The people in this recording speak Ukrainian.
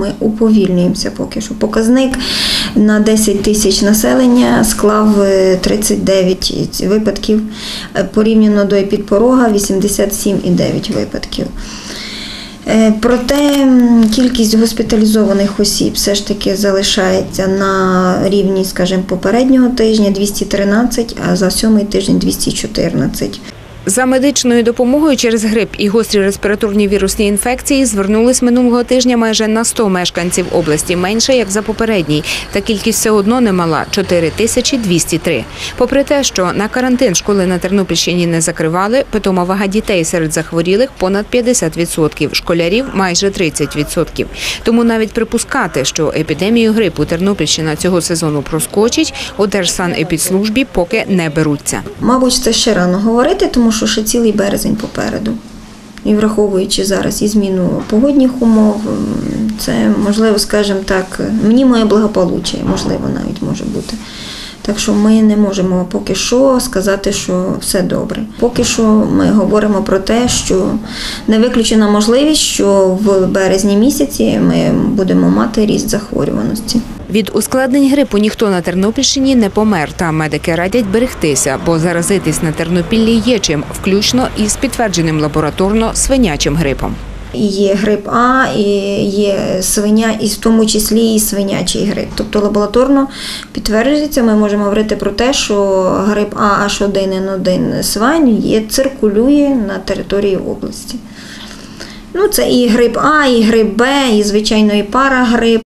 ми уповільнюємося поки що. Показник на 10 тисяч населення склав 39 випадків, порівняно до епідпорога 87,9 випадків. Проте кількість госпіталізованих осіб все ж таки залишається на рівні, скажімо, попереднього тижня – 213, а за 7-й тиждень – 214. За медичною допомогою через грип і гострі респіраторні вірусні інфекції звернулись минулого тижня майже на 100 мешканців області, менше, як за попередній. Та кількість все одно немала – 4203. Попри те, що на карантин школи на Тернопільщині не закривали, питома вага дітей серед захворілих понад 50%, школярів – майже 30%. Тому навіть припускати, що епідемію грипу Тернопільщина цього сезону проскочить, у Держсанепідслужбі поки не беруться. Мабуть, це ще рано говорити, тому що ще цілий березень попереду. І враховуючи зараз і зміну погодних умов, це, можливо, скажімо так, мніме благополуччя, можливо, навіть може бути. Так що ми не можемо поки що сказати, що все добре. Поки що ми говоримо про те, що не виключена можливість, що в березні місяці ми будемо мати ріст захворюваності. Від ускладнень грипу ніхто на Тернопільщині не помер, та медики радять берегтися, бо заразитись на Тернопіллі є чим, включно із підтвердженим лабораторно свинячим грипом. Є грип А, і є свиня, і в тому числі і свинячий грип. Тобто лабораторно підтверджується, ми можемо говорити про те, що грип А H1N1 свинь циркулює на території області. Це і грип А, і грип Б, і, звичайно, і парагрип.